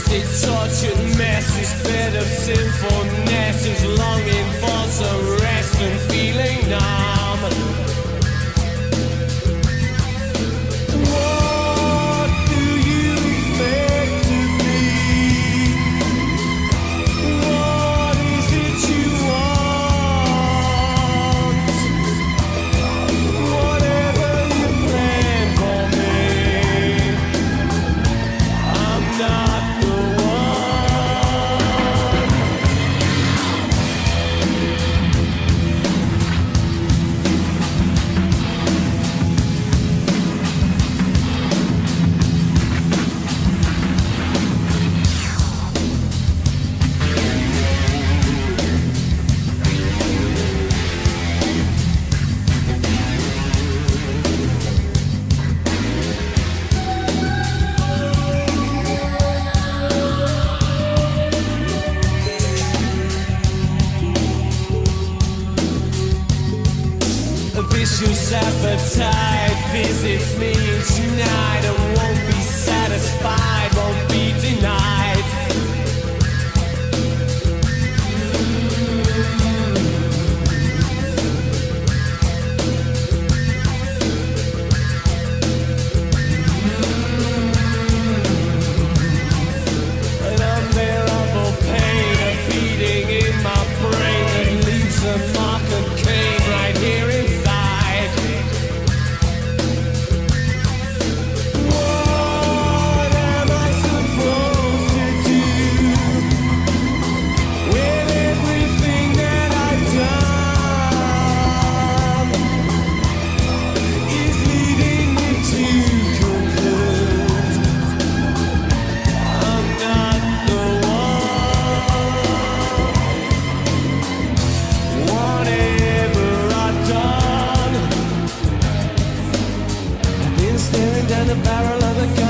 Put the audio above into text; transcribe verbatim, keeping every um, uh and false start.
twisted, tortured messes, bed of sinfulness is longing for some rest and feeling numb. What do you expect to be? What is it you want? Whatever you plan for me, I'm not the vicious appetite visits me tonight and won't be satisfied, won't be denied. An unbearable pain, a beating in my brain that leaves a mark of Cain right here inside. What am I supposed to do with everything that I've done? Is leading me to conclude I'm not the one. Whatever I've done, I've been staring down the barrel of a gun.